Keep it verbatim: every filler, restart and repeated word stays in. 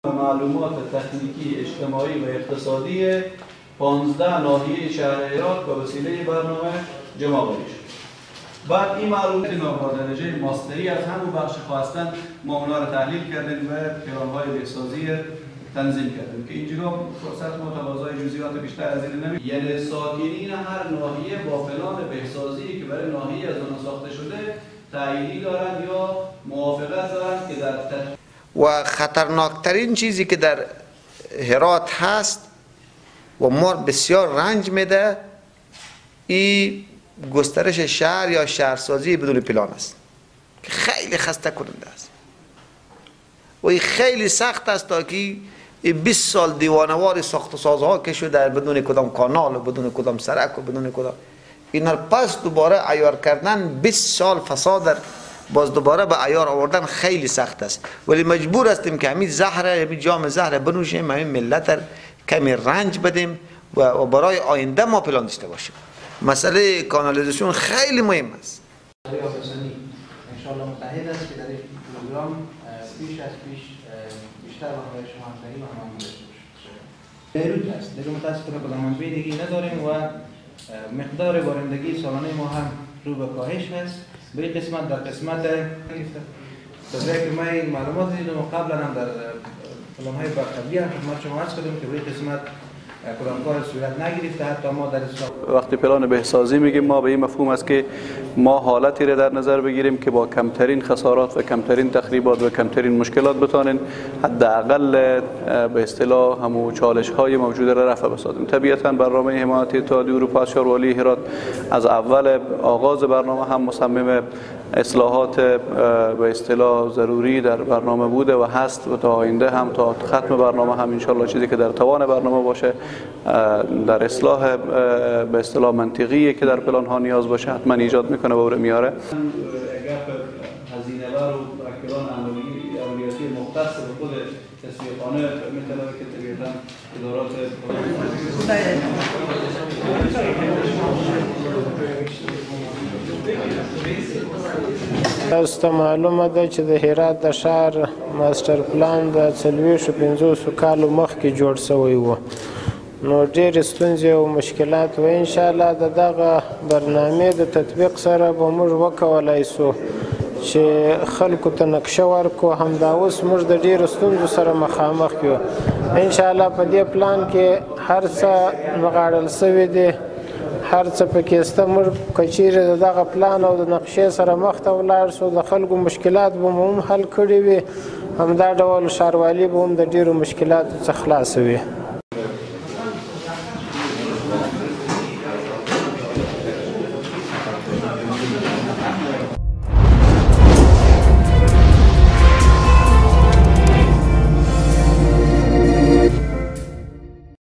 معلومات تکنیکی اجتماعی و اقتصادی پانزده ناحیه شهر هرات به وسیله برنامه جمع آوری شد. بعد این معلومات با درجه ماستری از همون بخش خواستن ما اونا رو تحلیل کردیم و پلان‌های بهسازی تنظیم کردیم که اینجا فرصت متواضع جزئیات بیشتر از این نمی یعنی ساکنین هر ناحیه با پلان بهسازی که برای ناحیه از آن ساخته شده تأییدی دارند یا موافقت دارند که در تط... و خطرناکترین چیزی که در هرات هست و ما بسیار رنج میده این گسترش شهر یا شهرسازی بدون پلان است که خیلی خسته کننده است و این خیلی سخت است تا که بیست سال دیوانوار ساخت و سازها که شده بدون کدام کانال و بدون کدام سرک و بدون کدام اینا پس دوباره عیار کردن بیست سال فساد در باز دوباره به عیار آوردن خیلی سخت است ولی مجبور هستیم که همین زهر همین جام زهر بنوشیم همین ملت کمی رنج بدیم و برای آینده ما پلان داشته باشیم. مسئله کانالیزاسیون خیلی مهم است. انشاءالله متحد است که در این پروگرام پیش از پیش بیشتر با شما همکاری و هماهنگی داشته باشیم. بیروت است. دیگه متاسفانه کدام منبع دیگه نداریم و مقدار بارندگی سالانه ما هم رو به کاهش هست. به این قسمت در قسمت تا که ما این معلومات دیدم و قبلا هم در پلان‌های قبلی هم خدمت شما عرض کردم که به این قسمت کدام کار صورت نگرفته حتی ما در اصلاح. وقتی پلان بهسازی میگیم ما به این مفهوم است که ما حالتی را در نظر بگیریم که با کمترین خسارات و کمترین تخریبات و کمترین مشکلات بتوانیم حداقل به اصطلاح همو چالش های موجوده را رفع بسازیم. طبیعتا برنامه حمایت اتحادیه اروپا از شهروالی هرات از اول آغاز برنامه هم مصمم اصلاحات به اصطلاح ضروری در برنامه بوده و هست و تا آینده هم تا ختم برنامه هم ان شاءالله چیزی که در توان برنامه باشه در اصلاح به اصطلاح منطقی که در پلان ها نیاز باشه حتما ایجاد میکنه و میاره. اگر هزینه دار و کلان عملیاتی مختص به خود تسویقانه میتونه که طبیعتا ادارات تاسو ته معلومه ده چې د هرات د ښار ماستر پلان د څلوېښتو پنځوسو کالو مخکې جوړ شوی و نو ډېرې ستونزې او مشکلات و انشاءالله د دغه برنامې د تطبیق سره به موږ وکولی سو چې خلکو ته نقشه ورکو همدا اوس موږ د ډېرو ستونزو سره مخامخ یو انشاءالله په دې پلان کې هر څه نغاړل سوي دي هر څه پکې شته موږ که چیرې د دغه پلان او د نقشې سره مخ ته ولاړ سو د خلکو مشکلات به مو هم حل کړي وي همدا ډول ښاروالي به هم د ډېرو مشکلاتو څخه خلاصه وي.